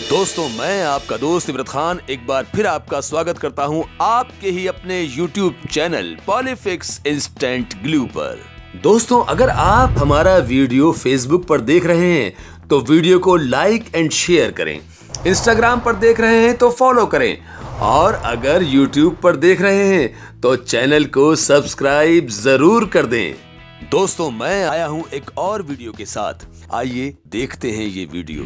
दोस्तों, मैं आपका दोस्त इमरान खान एक बार फिर आपका स्वागत करता हूं आपके ही अपने YouTube चैनल पॉलीफिक्स इंस्टेंट ग्लू पर। दोस्तों, अगर आप हमारा वीडियो Facebook पर देख रहे हैं तो वीडियो को लाइक एंड शेयर करें। Instagram पर देख रहे हैं तो फॉलो करें और अगर YouTube पर देख रहे हैं तो चैनल को सब्सक्राइब जरूर कर दें। दोस्तों, मैं आया हूं एक और वीडियो के साथ। आइए देखते हैं ये वीडियो।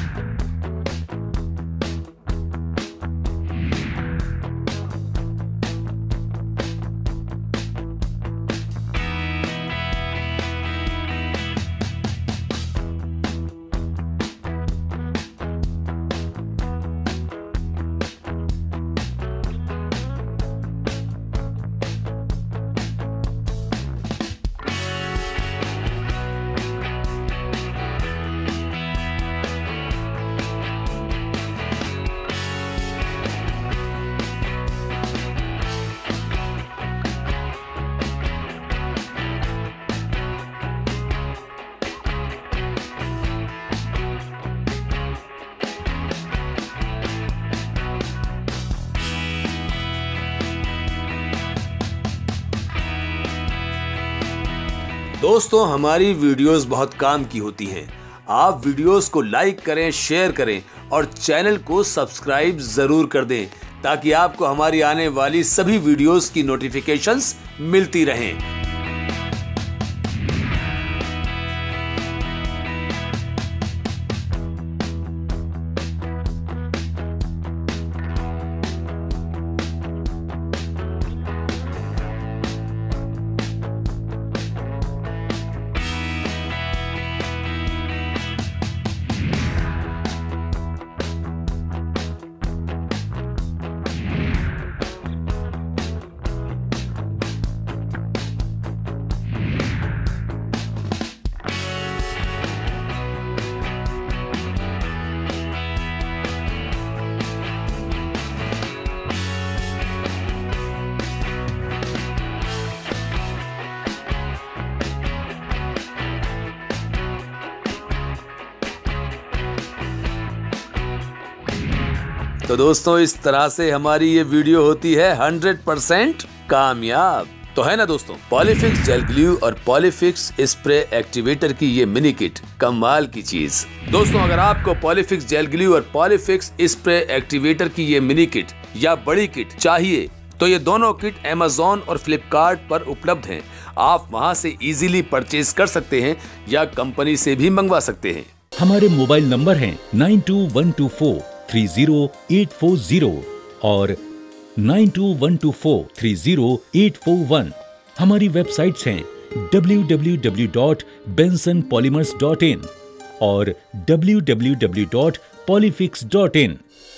दोस्तों, हमारी वीडियोस बहुत काम की होती हैं। आप वीडियोस को लाइक करें, शेयर करें और चैनल को सब्सक्राइब जरूर कर दें ताकि आपको हमारी आने वाली सभी वीडियोस की नोटिफिकेशंस मिलती रहें। तो दोस्तों, इस तरह से हमारी ये वीडियो होती है 100% कामयाब। तो है ना दोस्तों, पॉलीफिक्स जेल ग्लू और पॉलीफिक्स स्प्रे एक्टिवेटर की ये मिनी किट कमाल की चीज। दोस्तों, अगर आपको पॉलीफिक्स जेल ग्लू और पॉलीफिक्स स्प्रे एक्टिवेटर की ये मिनी किट या बड़ी किट चाहिए तो ये दोनों किट Amazon और Flipkart पर उपलब्ध हैं। आप वहां से इजीली परचेज कर सकते हैं या कंपनी से भी मंगवा सकते हैं। हमारे मोबाइल नंबर हैं 9212430840 और 9212430841। हमारी वेबसाइट्स हैं www.bensonpolymers.in और www.polyfix.in।